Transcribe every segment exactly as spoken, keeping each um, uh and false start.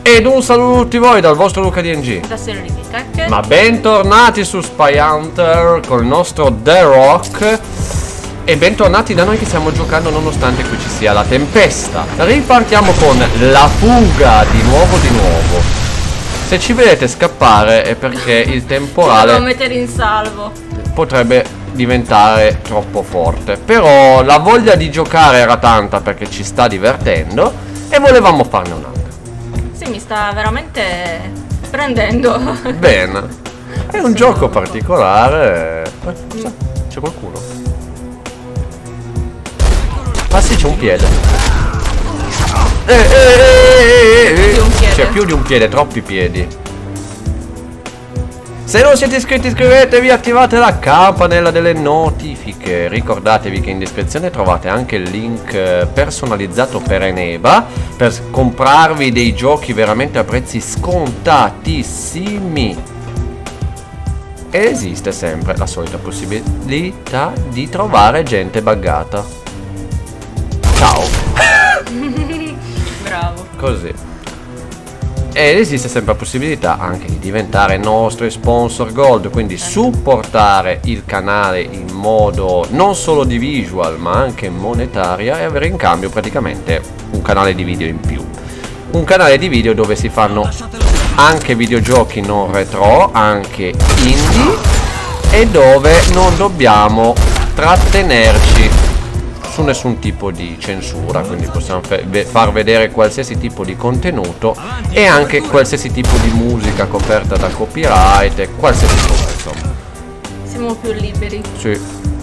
Ed un saluto a tutti voi dal vostro Luca D N G. Ma bentornati su Spy Hunter con il nostro The Rock. E bentornati da noi che stiamo giocando nonostante qui ci sia la tempesta. Ripartiamo con la fuga di nuovo di nuovo. Se ci vedete scappare è perché il temporale devo mettere in salvo. Potrebbe diventare troppo forte. Però la voglia di giocare era tanta perché ci sta divertendo e volevamo farne un'altra. Sì, mi sta veramente prendendo. Bene. È un gioco particolare. C'è qualcuno? Ah sì, c'è un piede. Eh, eh, eh, eh, eh. C'è più di un piede, troppi piedi. Se non siete iscritti iscrivetevi, attivate la campanella delle notifiche. Ricordatevi che in descrizione trovate anche il link personalizzato per Eneba per comprarvi dei giochi veramente a prezzi scontatissimi. E esiste sempre la solita possibilità di trovare gente buggata. Ciao. Bravo. Così. Ed esiste sempre la possibilità anche di diventare nostri sponsor gold, quindi supportare il canale in modo non solo di visual ma anche monetaria e avere in cambio praticamente un canale di video in più. Un canale di video dove si fanno anche videogiochi non retro, anche indie, e dove non dobbiamo trattenerci su nessun tipo di censura, quindi possiamo far vedere qualsiasi tipo di contenuto e anche qualsiasi tipo di musica coperta da copyright e qualsiasi cosa, insomma. Siamo più liberi. Sì.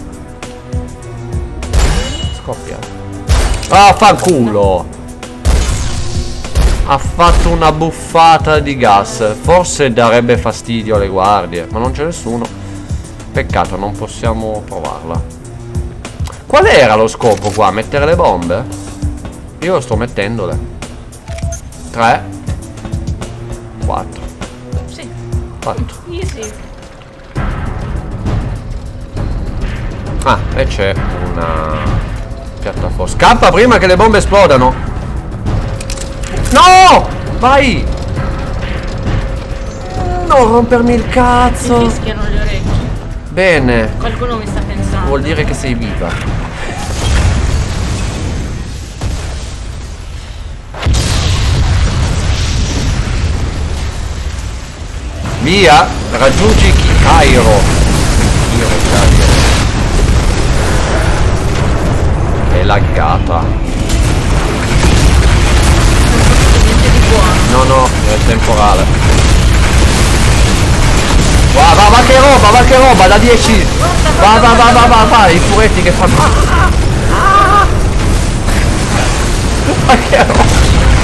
Scoppia. Ah, fanculo! Ha fatto una buffata di gas. Forse darebbe fastidio alle guardie, ma non c'è nessuno. Peccato, non possiamo provarla. Qual era lo scopo qua? Mettere le bombe? Io lo sto mettendole. tre quattro. Sì. quattro. Easy. Ah, e c'è una piattaforma. Scappa prima che le bombe esplodano. No! Vai! Non rompermi il cazzo. Mi fischiano le orecchie. Bene. Qualcuno mi sta pensando. Vuol dire che sei viva. Via, raggiungi Cairo. Io Cairo. È laggata. Niente di buono. No, no, è temporale. Va, va, va che roba, va che roba, da dieci. Va, va, va, va, va, va, i furetti che fanno. Ma che roba.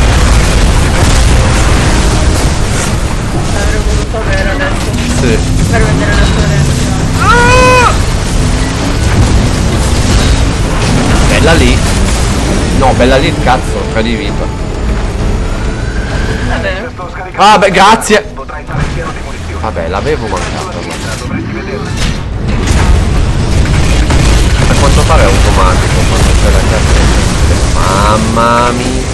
L'avrei voluto avere adesso. Sì. Per vedere la sua reazione. Bella lì. No, bella lì il cazzo, tre di vita. Vabbè. Ah, beh, grazie. Vabbè, l'avevo mancato. A quanto pare è automatico quando c'è la carta. Mamma mia.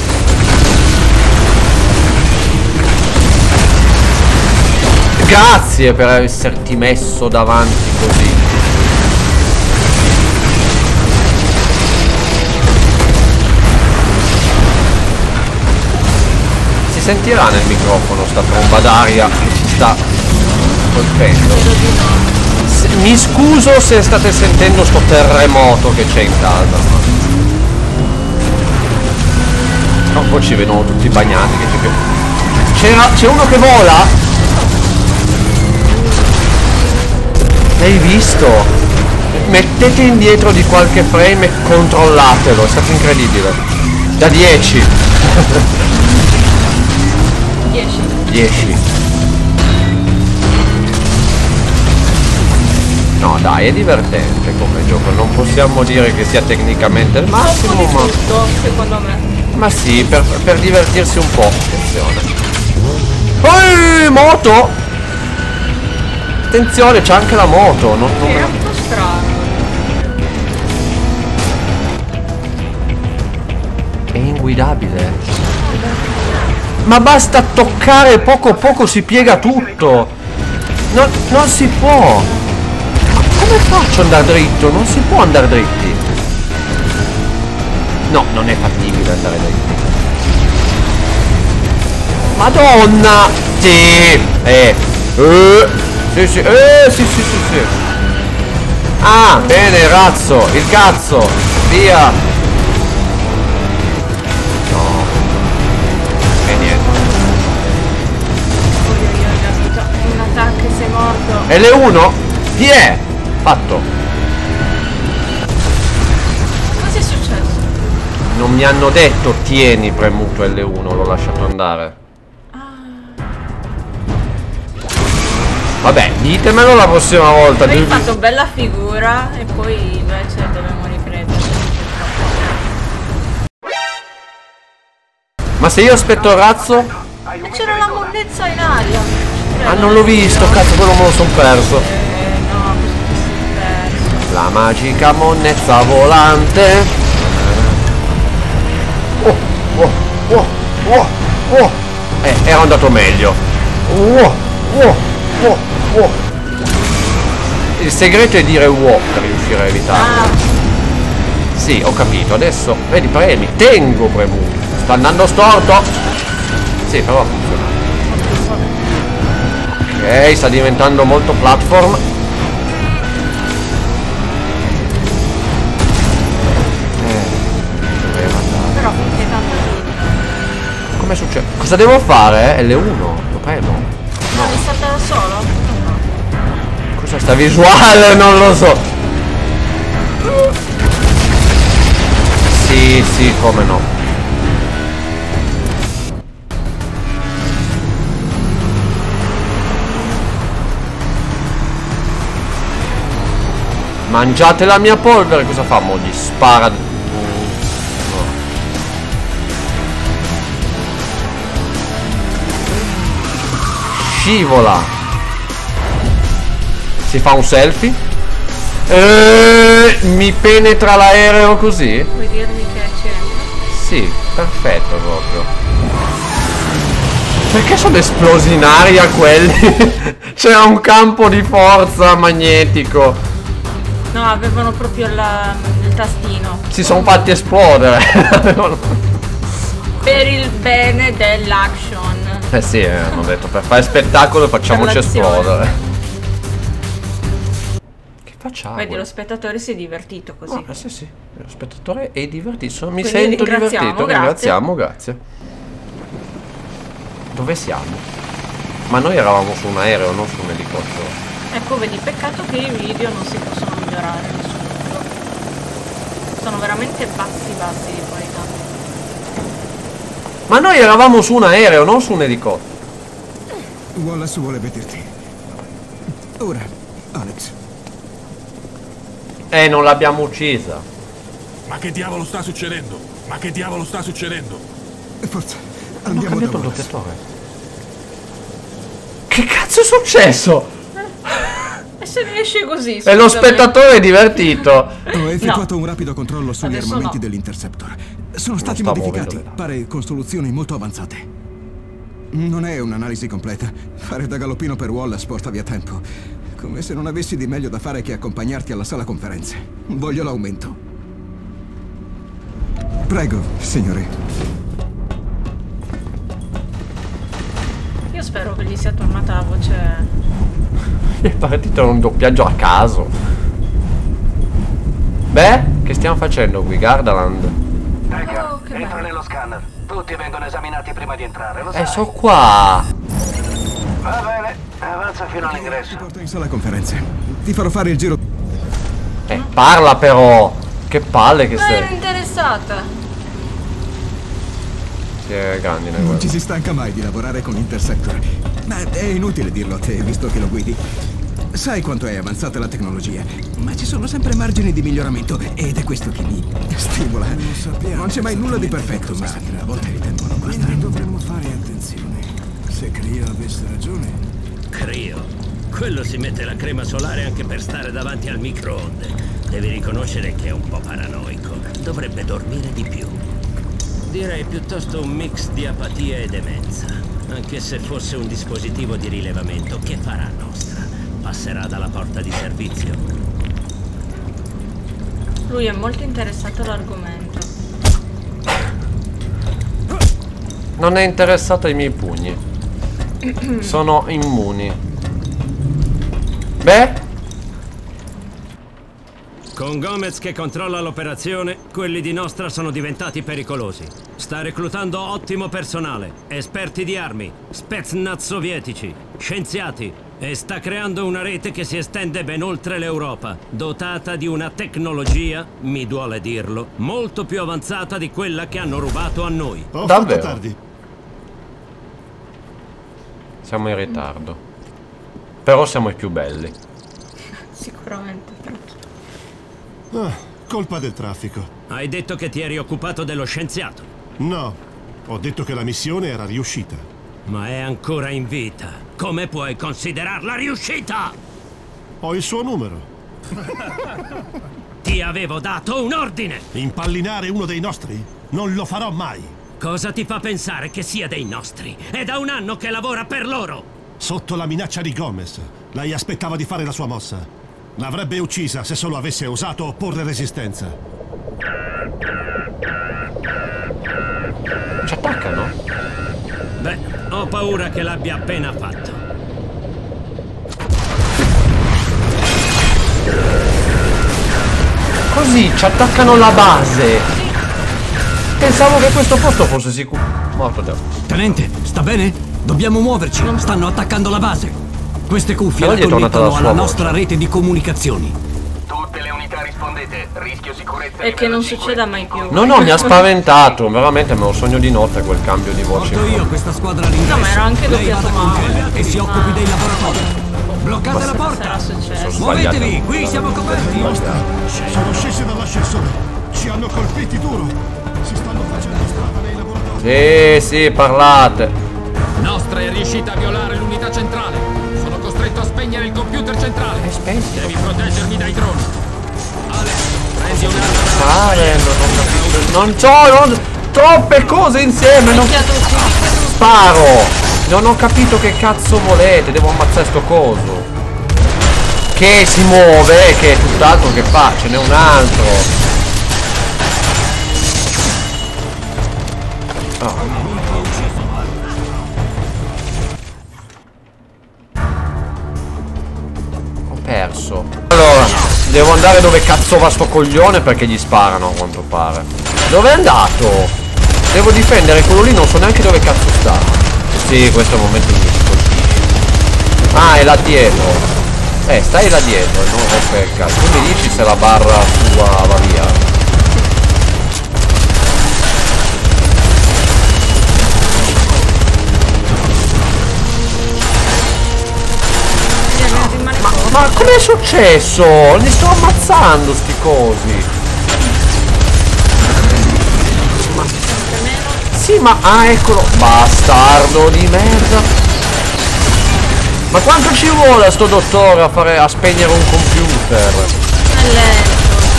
Grazie per esserti messo davanti così. Si sentirà nel microfono sta tromba d'aria che ci sta colpendo. Se, mi scuso se state sentendo sto terremoto che c'è in casa. No, poi ci vedono tutti bagnati. C'era, c'è uno che vola? L'hai visto? Mettete indietro di qualche frame e controllatelo, è stato incredibile. Da dieci. dieci. dieci. No dai, è divertente come gioco, non possiamo dire che sia tecnicamente il massimo, ma... tutto, secondo me. Ma sì, per, per divertirsi un po'. Attenzione. Ehi, moto! Attenzione, c'è anche la moto. Non, non... È un po' strano. È inguidabile. Ma basta toccare poco poco si piega tutto. Non, non si può. Ma come faccio ad andare dritto? Non si può andare dritti. No, non è fattibile andare dritti. Madonna! Sì! Eh! Eh! Sì, sì, eh, sì, sì, sì, sì. Ah, bene, razzo! Il cazzo! Via! No. E niente. Un attacco e sei morto. L uno? Chi è? Fatto. Cosa è successo? Non mi hanno detto tieni premuto L uno, l'ho lasciato andare. Vabbè, ditemelo la prossima volta. Hai fatto bella figura e poi invece dobbiamo riprendere. Ma se io aspetto il razzo? Ma c'era la monnezza in aria. Ah, non l'ho visto, cazzo, quello me lo son perso. Eh no, cosa ti sei perso? La magica monnezza volante. Oh, oh, oh, oh, oh. Eh, era andato meglio. Oh, oh. Oh, oh. Il segreto è dire wow per riuscire a evitarlo. Ah. Sì, ho capito. Adesso, vedi, premi. Tengo premuto. Sta andando storto. Sì, però funziona. Ok, sta diventando molto platform. Eh, doveva andare. Però finché tanto lì. Come succede? Cosa devo fare? Eh? L uno, lo premo. No, è stata da solo? No. Cosa sta visuale? Non lo so. Sì, sì, come no. Mangiate la mia polvere. Cosa fa? Mo gli spara. No. Scivola. Si fa un selfie. Eh, mi penetra l'aereo così. Vuoi dirmi che c'è? Sì, perfetto proprio. Perché sono esplosi in aria quelli? C'era un campo di forza magnetico. No, avevano proprio la, il tastino. Si sono fatti esplodere. Per il bene dell'action. Eh sì, eh, hanno detto per fare spettacolo facciamoci esplodere. Che facciamo? Vedi, lo spettatore si è divertito così. Oh, eh, sì, sì, lo spettatore è divertito. Mi Quindi sento ringraziamo, divertito. grazie. Ringraziamo, grazie. Dove siamo? Ma noi eravamo su un aereo, non su un elicottero. Ecco, vedi, peccato che i video non si possono migliorare nessuno. Sono veramente bassi bassi di qualità. Ma noi eravamo su un aereo, non su un elicottero. Wallace vuole vederti. Ora, Alex. Eh, non l'abbiamo uccisa. Ma che diavolo sta succedendo? Ma che diavolo sta succedendo? Forza, Hanno andiamo da cambiato il Wallace. protettore. Che cazzo è successo? E se ne esce così? E lo scusami. spettatore è divertito. Ho effettuato un rapido controllo sugli Adesso armamenti no. dell'Interceptor. Sono stati sta modificati, muovendo. pare con soluzioni molto avanzate. Non è un'analisi completa. Fare da galoppino per Wallace porta via tempo. Come se non avessi di meglio da fare che accompagnarti alla sala conferenze. Voglio l'aumento. Prego, signore. Io spero che gli sia tornata la voce. È partito un doppiaggio a caso. Beh, che stiamo facendo qui, Gardaland? Oh, che Entra bello. nello scanner. Tutti vengono esaminati prima di entrare, lo Eh, sai? so qua. Va bene, avanza fino Ti all'ingresso. porto in sala conferenze. Ti farò fare il giro. Eh, parla però. Che palle che Ma ero sei. interessata. Sì, è grandine Non quello. ci si stanca mai di lavorare con Interceptor. Ma è inutile dirlo a te, visto che lo guidi. Sai quanto è avanzata la tecnologia, ma ci sono sempre margini di miglioramento ed è questo che mi stimola. Non c'è mai nulla di perfetto, ma a volte ritengono basta. Quindi dovremmo fare attenzione. Se Creo avesse ragione. Creo. Quello si mette la crema solare anche per stare davanti al microonde. Devi riconoscere che è un po' paranoico. Dovrebbe dormire di più. Direi piuttosto un mix di apatia e demenza. Anche se fosse un dispositivo di rilevamento, che farà nostra? Passerà dalla porta di servizio. Lui è molto interessato all'argomento. Non è interessato ai miei pugni. Sono immuni. Beh? Con Gomez che controlla l'operazione, quelli di Nostra sono diventati pericolosi. Sta reclutando ottimo personale, esperti di armi, Spetsnaz sovietici, scienziati, e sta creando una rete che si estende ben oltre l'Europa, dotata di una tecnologia, mi duole dirlo, molto più avanzata di quella che hanno rubato a noi. Ho Davvero? fatto tardi. Siamo in ritardo. Però siamo i più belli. Sicuramente. Ah, colpa del traffico. Hai detto che ti eri occupato dello scienziato, No, ho detto che la missione era riuscita. ma è ancora in vita. Come puoi considerarla riuscita? Ho il suo numero. Ti avevo dato un ordine! Impallinare uno dei nostri? Non lo farò mai. Cosa ti fa pensare che sia dei nostri? È da un anno che lavora per loro! Sotto la minaccia di Gomez, lei aspettava di fare la sua mossa. L'avrebbe uccisa se solo avesse osato opporre resistenza. Ci attaccano? Beh, ho paura che l'abbia appena fatto. Così ci attaccano la base. Pensavo che questo posto fosse sicuro. Morto già. Tenente, sta bene? Dobbiamo muoverci. Stanno attaccando la base. Queste cuffie Però la gli è tornata la connettono sua alla voce. nostra rete di comunicazioni. Tutte le unità rispondete. Rischio sicurezza. E che non succeda mai più. No, no, mi ha spaventato. Veramente me lo sogno di notte quel cambio di voce. Porto io questa squadra all'ingresso. No, ma era anche Lei doppiato vada con male. Kelly e si occupi Ah. dei laboratori. Bloccate la porta. Sarà successo. Sbagliato. Muovetevi, qui siamo coperti. Sono scesi dall'ascensore. Ci hanno colpiti duro. Si stanno facendo strada nei laboratori. Sì, sì, parlate. Nostra è riuscita a violare l'unità centrale. Sono costretto a spegnere il computer centrale. Devi proteggermi dai droni. Alex, prendi un'arma. Fare, non ho capito. Non c'ho, non... troppe cose insieme. Non... Sparo. Non ho capito che cazzo volete. Devo ammazzare sto coso. Che si muove, che è tutt'altro che fa. Ce n'è un altro. Oh. Perso. Allora, devo andare dove cazzo va sto coglione perché gli sparano a quanto pare. Dove è andato? Devo difendere quello lì, non so neanche dove cazzo sta. Sì, questo è il momento in cui si colpisce. Ah, è là dietro. Eh, stai là dietro, no? Ok, cazzo. Tu mi dici se la barra sua va via. Ma com'è successo? Li sto ammazzando sti cosi. Ma... Sì, ma... Ah, eccolo. Bastardo di merda. Ma quanto ci vuole a sto dottore a fare... a spegnere un computer? È lento.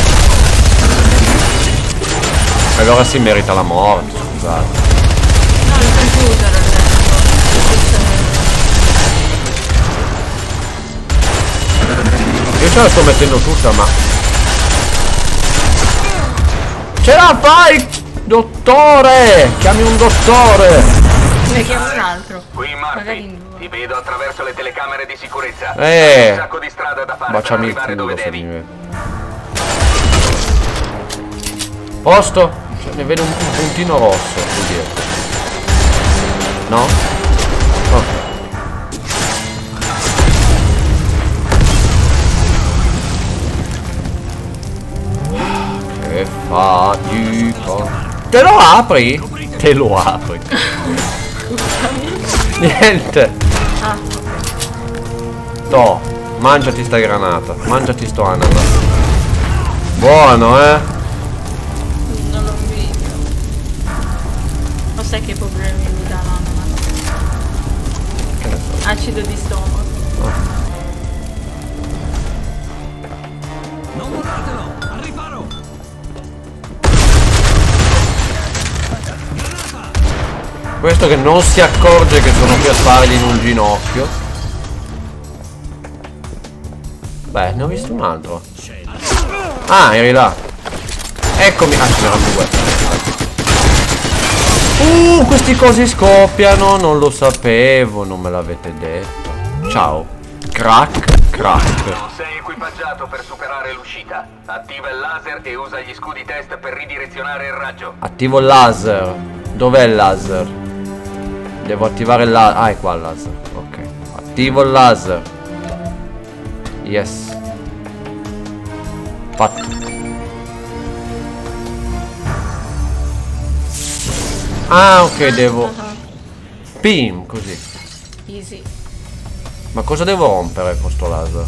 Allora si merita la morte, scusate. No, il computer è lento. Io ce la sto mettendo tutta, ma... Ce la fai, dottore! Chiami un dottore! Ne chiamo un altro. Qui Magari Murphy, in due. ti vedo attraverso le telecamere di sicurezza. Eh. Hai un sacco di strada da fare per Baciami il arrivare dove culo se devi. mi vede. Posto? Cioè, ne vedo un, un puntino rosso qui dietro. No? Ok. Che fatica. Te lo apri? Te lo apri. Niente. Ah. To, mangiati sta granata. Mangiati sto ananas. Buono, eh? Non lo invidio. Lo sai che problemi mi dà l'ananas? Che ne so. Acido di stomaco. Non mollatelo, al riparo. Questo che non si accorge che sono qui a sparargli in un ginocchio. Beh, ne ho visto un altro. Ah, eri là. Eccomi. Ah, ce n'erano due. Uh, questi cosi scoppiano. Non lo sapevo, non me l'avete detto. Ciao. Crack, crack. Non sei equipaggiato per superare l'uscita. Attiva il laser e usa gli scudi test per ridirezionare il raggio. Attivo il laser. Dov'è il laser? Devo attivare il laser. Ah, è qua il laser. Ok. Attivo il laser. Yes. Fatto. Ah, ok, devo. Pim, così. Easy. Ma cosa devo rompere con sto laser?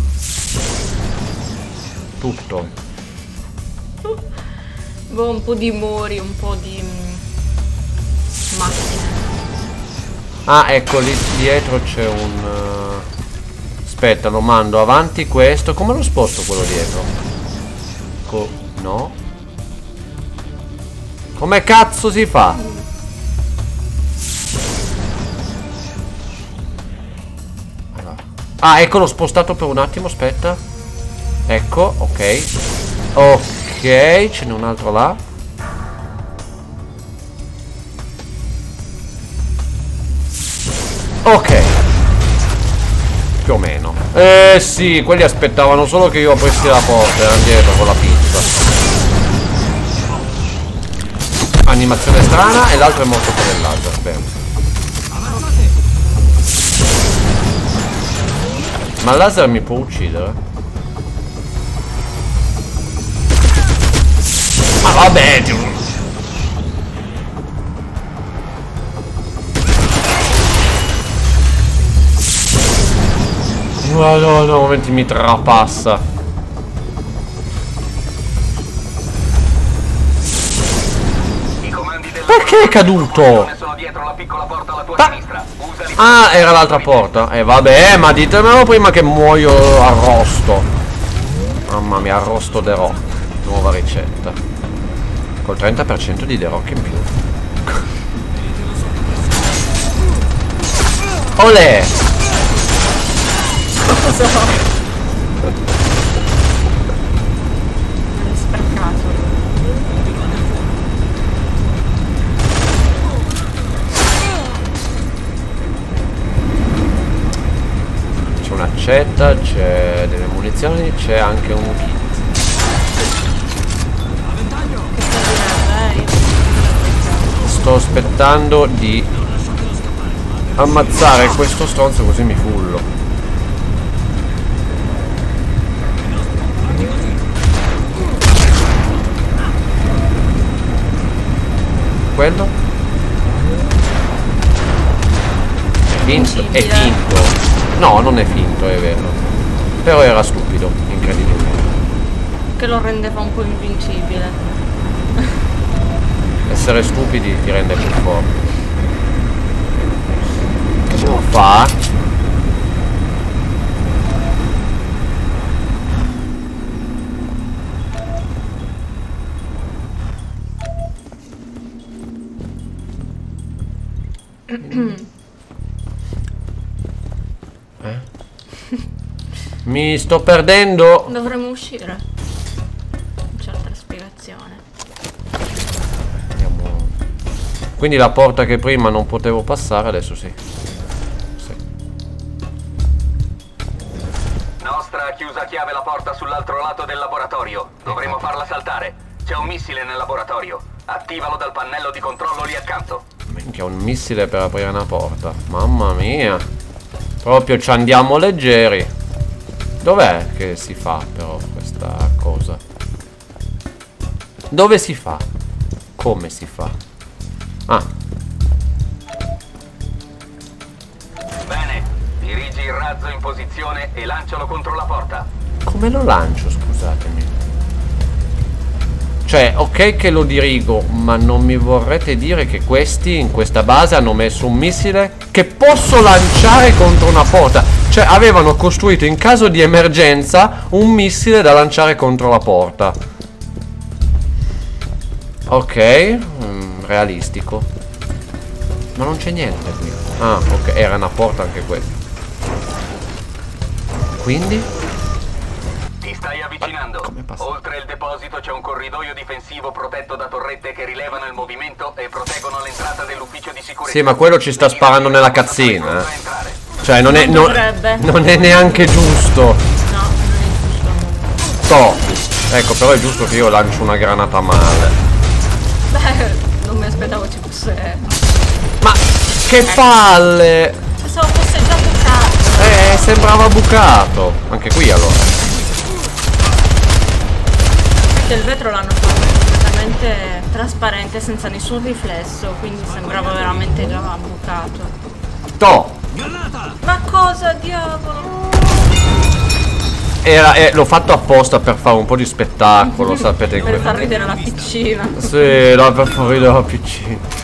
Tutto. Boh, un po' di muri, un po' di mm, macchine. Ah, ecco, lì dietro c'è un... Uh... Aspetta, lo mando avanti questo. Come lo sposto quello dietro? Co... No. Come cazzo si fa? Ah, ecco, l'ho spostato per un attimo, aspetta. Ecco, ok. Ok, ce n'è un altro là. Ok. Più o meno. Eh sì, quelli aspettavano solo che io aprissi la porta. Erano dietro con la pizza. Animazione strana. E l'altro è morto per il laser. Bene. Ma il laser mi può uccidere? Ma vabbè, ti... No, no, no, momenti mi trapassa. Perché è caduto? Ta ah, era l'altra porta. E eh, vabbè, ma ditemelo prima che muoio arrosto. Mamma mia, arrosto The Rock. Nuova ricetta. Col trenta per cento di The Rock in più. Olè! Cosa? Un'accetta, c'è delle munizioni, c'è anche un kit. Sto aspettando di ammazzare questo stronzo così mi fullo. Quello? Finto, è finto. No, non è finto, è vero. Però era stupido, incredibilmente. Che lo rendeva un po' invincibile. Essere stupidi ti rende più forte. Che devo fare? Eh? Mi sto perdendo. Dovremmo uscire. Non c'è altra spiegazione. Andiamo. Quindi la porta che prima non potevo passare adesso sì. Sì. Nostra ha chiusa a chiave la porta sull'altro lato del laboratorio. Dovremo farla saltare. C'è un missile nel laboratorio. Attivalo dal pannello di controllo lì accanto. Minchia, un missile per aprire una porta. Mamma mia. Proprio ci andiamo leggeri. Dov'è che si fa però questa cosa? Dove si fa? Come si fa? Ah. Bene, dirigi il razzo in posizione e lancialo contro la porta. Come lo lancio, scusatemi? Cioè, ok che lo dirigo, ma non mi vorrete dire che questi in questa base hanno messo un missile che posso lanciare contro una porta? Cioè, avevano costruito in caso di emergenza un missile da lanciare contro la porta. Ok, mm, realistico. Ma non c'è niente qui. Ah, ok, era una porta anche questa. Quindi? Ti stai avvicinando. Oltre il deposito c'è un corridoio difensivo protetto da torrette che rilevano il movimento e proteggono l'entrata dell'ufficio di sicurezza. Sì, ma quello ci sta sparando nella cazzina, eh. Cioè, non è, Non non, dovrebbe. non è neanche giusto. No, non è giusto. No. Ecco, però è giusto che io lancio una granata male. Beh, non mi aspettavo ci fosse. Ma che palle! Pensavo fosse già bucato. Eh, sembrava bucato. Anche qui allora. Perché il vetro l'hanno fatto completamente trasparente senza nessun riflesso, quindi sembrava veramente già bucato. To! Ma cosa diavolo? Era, eh, l'ho fatto apposta per fare un po' di spettacolo, sapete. Per far ridere la piccina. Sì, no, per far ridere la piccina.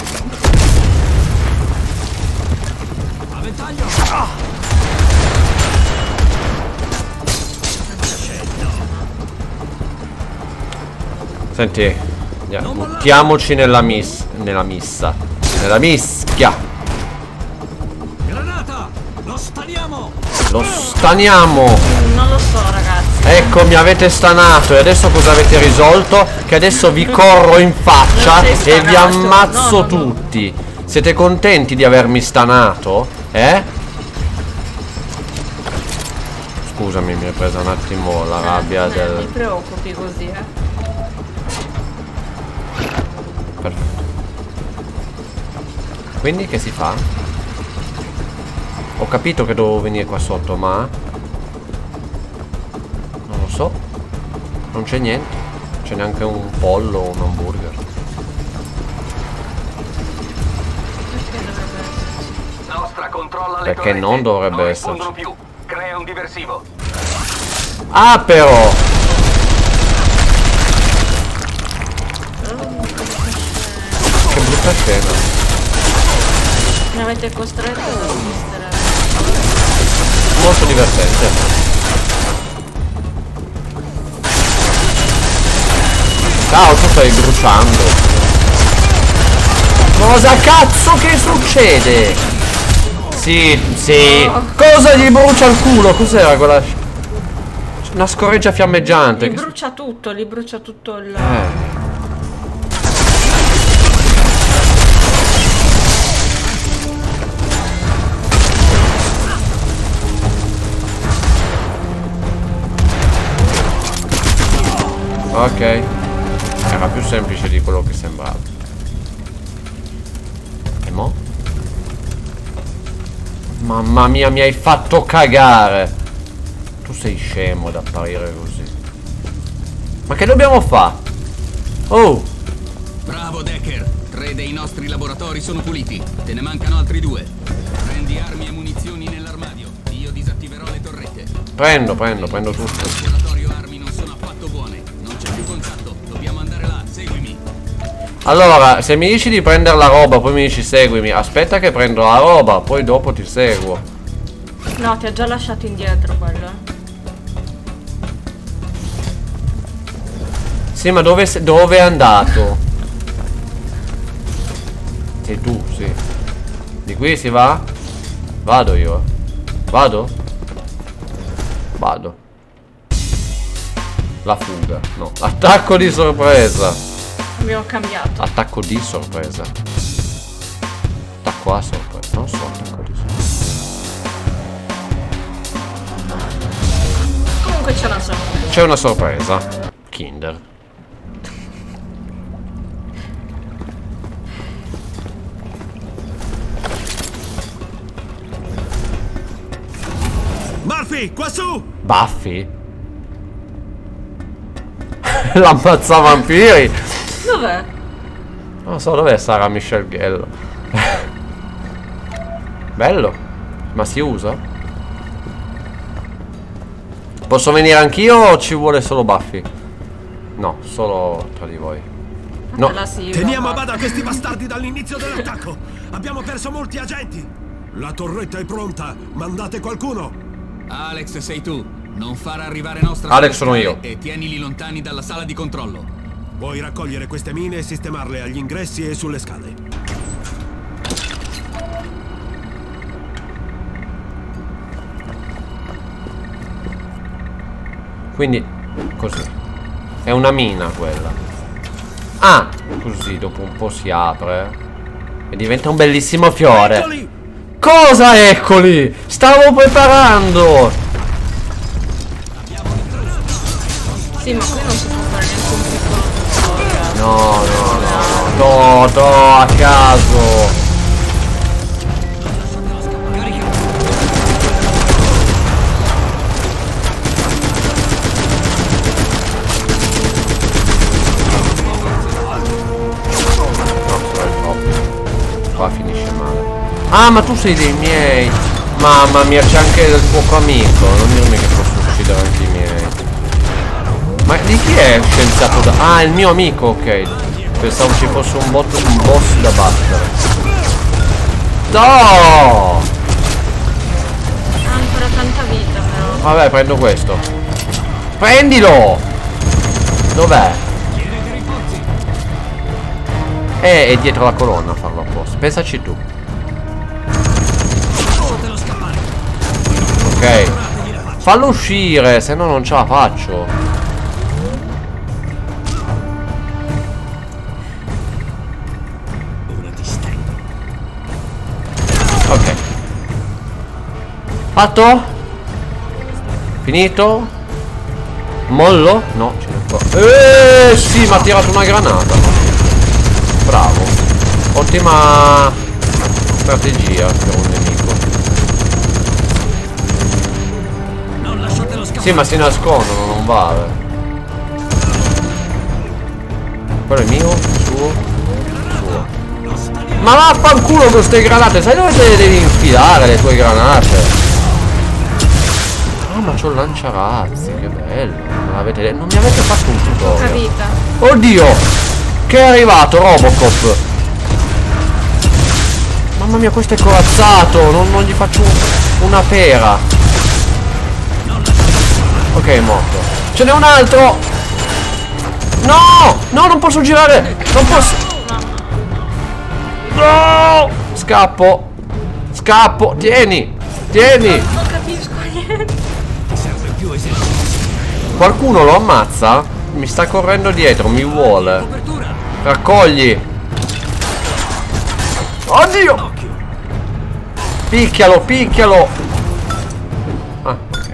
Senti, andiamo, buttiamoci nella miss, nella missa, nella mischia. Granata! Lo staniamo! Lo staniamo. Non lo so, ragazzi. Ecco, mi avete stanato. E adesso cosa avete risolto? Che adesso vi corro in faccia e vi ammazzo no, no, tutti. Siete contenti di avermi stanato? Eh? Scusami, mi è presa un attimo la rabbia eh, del... Mi preoccupi così, eh. Perfetto. Quindi che si fa? Ho capito che dovevo venire qua sotto, ma non lo so. Non c'è niente. C'è neanche un pollo o un hamburger. Nostra controlla le Perché torrette. non dovrebbe Non esserci. rispondono più. Crea un diversivo. Ah, però! Che brutta scena. Mi avete costretto a resistere. Molto divertente. Ciao, tu stai bruciando. Cosa cazzo che succede? Sì, sì. Cosa gli brucia il culo? Cos'era quella... Una scorreggia fiammeggiante. Li brucia tutto, li brucia tutto il... Eh. Ok. Era più semplice di quello che sembrava. E mo? Mamma mia, mi hai fatto cagare. Tu sei scemo ad apparire così. Ma che dobbiamo fare? Oh! Bravo Decker. Tre dei nostri laboratori sono puliti. Te ne mancano altri due. Prendi armi e munizioni nell'armadio. Io disattiverò le torrette. Prendo, prendo, prendo tutto. Il laboratorio armi non sono affatto buone. Non c'è più contatto. Dobbiamo andare là. Seguimi. Allora, se mi dici di prendere la roba, poi mi dici seguimi. Aspetta che prendo la roba, poi dopo ti seguo. No, ti ha già lasciato indietro quello. Sì, ma dove, dove è andato? Sei tu, sì. Di qui si va? Vado io. Vado? Vado. La fuga. No. Attacco di sorpresa. Abbiamo cambiato. Attacco di sorpresa. Attacco a sorpresa. Non so, attacco di sorpresa. Comunque c'è una sorpresa. C'è una sorpresa. Kinder. Murphy, qua su! Buffy? L'ammazza vampiri? Dov'è? Non so dov'è Sara Michelle Gello. Bello. Ma si usa? Posso venire anch'io o ci vuole solo Buffy? No, solo tra di voi. No. Teniamo a bada questi bastardi dall'inizio dell'attacco. Abbiamo perso molti agenti. La torretta è pronta. Mandate qualcuno. Alex, sei tu. Non far arrivare nostra Alex sono io. E tienili lontani dalla sala di controllo. Puoi raccogliere queste mine e sistemarle agli ingressi e sulle scale. Quindi così. È una mina quella. Ah, così dopo un po' si apre e diventa un bellissimo fiore. Eccoli. Cosa eccoli? Stavo preparando. Sì, ma qui non si può fare neanche un piccolo tutorial. No, no, no, no, no, a caso. Qua finisce male. Ah, ma tu sei dei miei. Mamma mia, c'è anche il fuoco amico. Non dirmi che posso uccidere anche i miei. Ma di chi è scienziato da... Ah, il mio amico, ok. Pensavo ci fosse un, bot, un boss da battere. No! Ha ancora tanta vita però. Vabbè, prendo questo. Prendilo! Dov'è? Eh, è dietro la colonna a farlo apposta. Pensaci tu. Ok. Fallo uscire, se no non ce la faccio. Ok. Fatto? Finito? Mollo? No, ce n'è qua. Eh sì, mi ha tirato una granata. Bravo. Ottima strategia per un nemico. Sì, ma si nascondono, non vale. Quello è mio? Suo? Suo. Ma vaffanculo con queste granate. Sai dove te le devi infilare le tue granate? Ah, ma c'ho il lanciarazzi. Che bello. Non, avete... non mi avete fatto un tutorial. Oddio. Che è arrivato Robocop. Mamma mia, questo è corazzato. Non, non gli faccio un, una pera. Ok, è morto. Ce n'è un altro. No, no, non posso girare. Non posso. No, scappo. Scappo. Tieni. Tieni. Non capisco niente. Qualcuno lo ammazza? Mi sta correndo dietro, mi vuole. Raccogli. Oddio. Picchialo, picchialo. Ah, ok.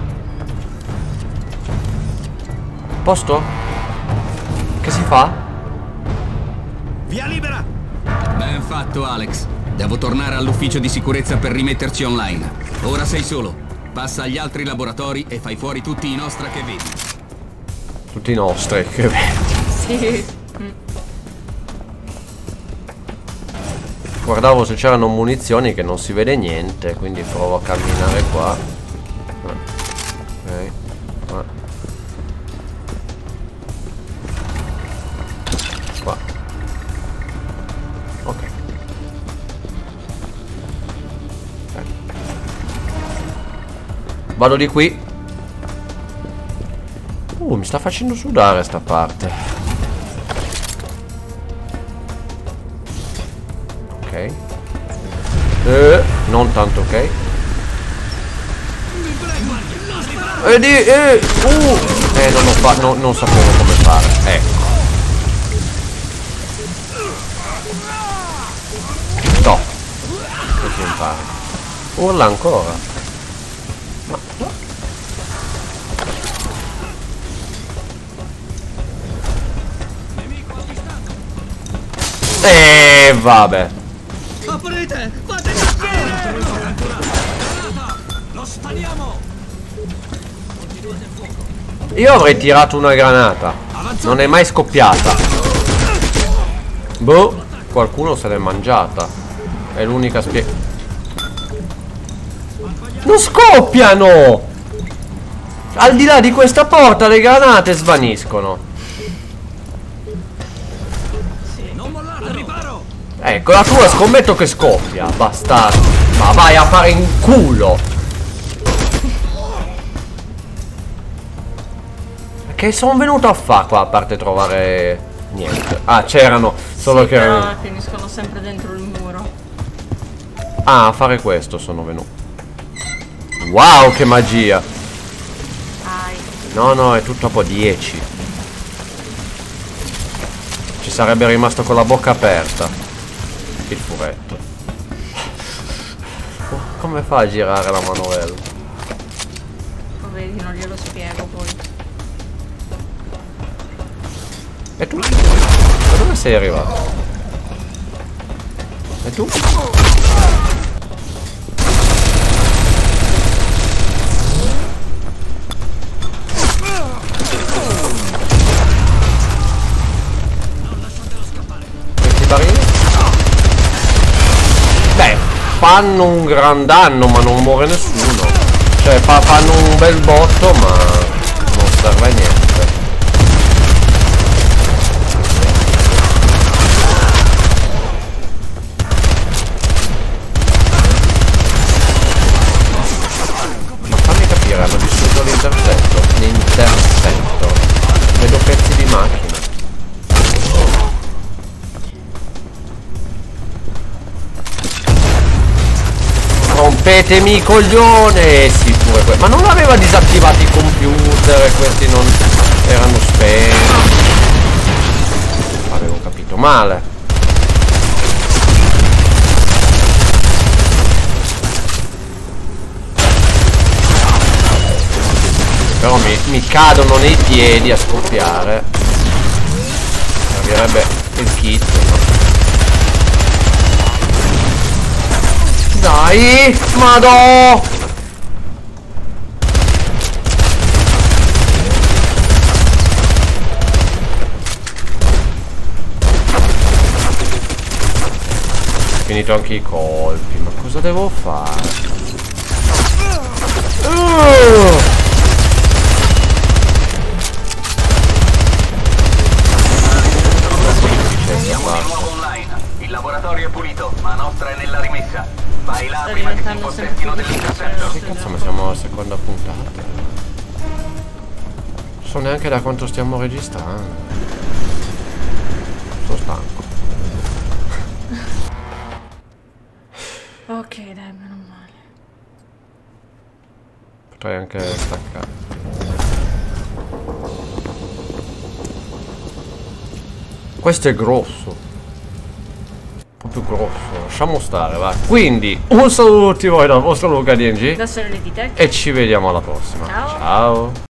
Posto? Che si fa? Via libera. Ben fatto, Alex. Devo tornare all'ufficio di sicurezza per rimetterci online. Ora sei solo. Passa agli altri laboratori e fai fuori tutti i nostri che vedi. Tutti i nostri che vedi. Sì. Guardavo se c'erano munizioni, che non si vede niente, quindi provo a camminare qua. Ok. Qua. Ok. Okay. Vado di qui. Uh, mi sta facendo sudare sta parte. Ok. Eh, non tanto ok. E di, eh, uh. Eh, non ho fatto, no, non sapevo come fare. Ecco. No. Così impara. Urla ancora. Ma no. Eh, vabbè. Aprite! Fate tastiere! Lo spariamo! Io avrei tirato una granata. Non è mai scoppiata. Boh, qualcuno se l'è mangiata. È l'unica spie... Non scoppiano! Al di là di questa porta le granate svaniscono. Ecco, la tua scommetto che scoppia, bastardo. Ma vai a fare in culo. Che sono venuto a fare qua, a parte trovare niente. Ah, c'erano, solo sì, che però erano... finiscono sempre dentro il muro. Ah, a fare questo sono venuto. Wow, che magia. Ai. No, no, è tutto a po' dieci. Ci sarebbe rimasto con la bocca aperta. Il furetto. Oh, come fa a girare la manovella? Oh, vedi, non glielo spiego poi. E tu? Da dove sei arrivato? E tu? Questi barili? Beh, fanno un gran danno ma non muore nessuno. Cioè fa, fanno un bel botto ma non serve a niente. Hanno distrutto l'intersetto. L'intersetto. Vedo pezzi di macchina. Rompetemi i coglione. Sì, pure que- ma non aveva disattivato i computer e questi non erano spenti. Avevo capito male. Però mi, mi cadono nei piedi a scoppiare. Servirebbe il kit, no? Dai! Madò! Finito anche i colpi. Ma cosa devo fare? Uh! Il laboratorio è pulito, ma nostra è nella rimessa. Vai là Sta prima che si diventando sempre impossessino più dell'intersetto. Che cazzo, ma siamo alla seconda puntata. Non so neanche da quanto stiamo registrando. Sono stanco. Ok, dai, meno male. Potrei anche staccare. Questo è grosso. Proprio grosso. Lasciamo stare, va. Quindi, un saluto a tutti voi dal vostro Luca D N G. Da Serenity Tech. E ci vediamo alla prossima. Ciao. Ciao.